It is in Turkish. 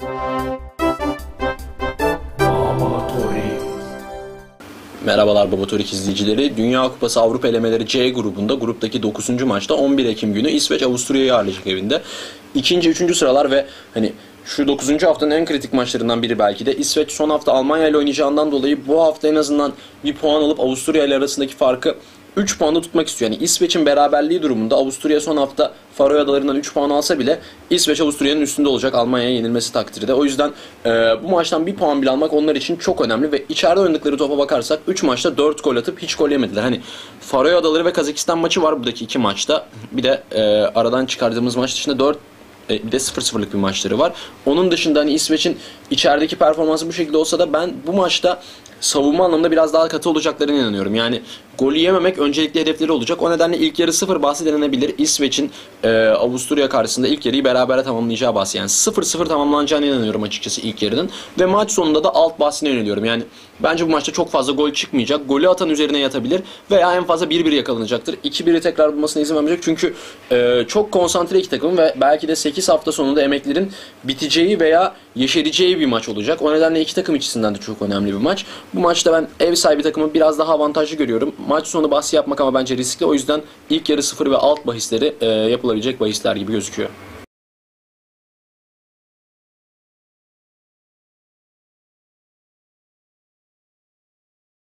Merhabalar Babatorik izleyicileri. Dünya Kupası Avrupa elemeleri C grubunda gruptaki 9. maçta 11 Ekim günü İsveç Avusturya'yı ağırlayacak evinde. 2. 3. sıralar ve şu 9. haftanın en kritik maçlarından biri belki de. İsveç son hafta Almanya ile oynayacağından dolayı bu hafta en azından bir puan alıp Avusturya ile arasındaki farkı 3 puanda tutmak istiyor. Yani İsveç'in beraberliği durumunda Avusturya son hafta Faroe Adaları'ndan 3 puan alsa bile İsveç Avusturya'nın üstünde olacak Almanya'ya yenilmesi takdirde. O yüzden bu maçtan bir puan bile almak onlar için çok önemli ve içeride oynadıkları topa bakarsak 3 maçta 4 gol atıp hiç gol yemediler. Faroe Adaları ve Kazakistan maçı var buradaki 2 maçta. Bir de aradan çıkardığımız maç dışında bir de 0-0'lık bir maçları var. Onun dışında İsveç'in içerideki performansı bu şekilde olsa da ben bu maçta savunma anlamında biraz daha katı olacaklarına inanıyorum. Yani golü yememek öncelikli hedefleri olacak. O nedenle ilk yarı 0 bahsi denenebilir. İsveç'in Avusturya karşısında ilk yarıyı berabere tamamlayacağı bahsi. Yani 0-0 tamamlanacağına inanıyorum açıkçası ilk yarının. Ve maç sonunda da alt bahsine yöneliyorum. Yani bence bu maçta çok fazla gol çıkmayacak. Golü atan üzerine yatabilir veya en fazla 1-1 yakalanacaktır. 2-1'i tekrar bulmasına izin vermeyecek. Çünkü çok konsantre iki takım ve belki de 8 hafta sonunda emeklerin biteceği veya yeşereceği bir maç olacak. O nedenle iki takım açısından da çok önemli bir maç. Bu maçta ben ev sahibi takımı biraz daha avantajlı görüyorum. Maç sonu bahsi yapmak ama bence riskli. O yüzden ilk yarı 0 ve alt bahisleri yapılabilecek bahisler gibi gözüküyor.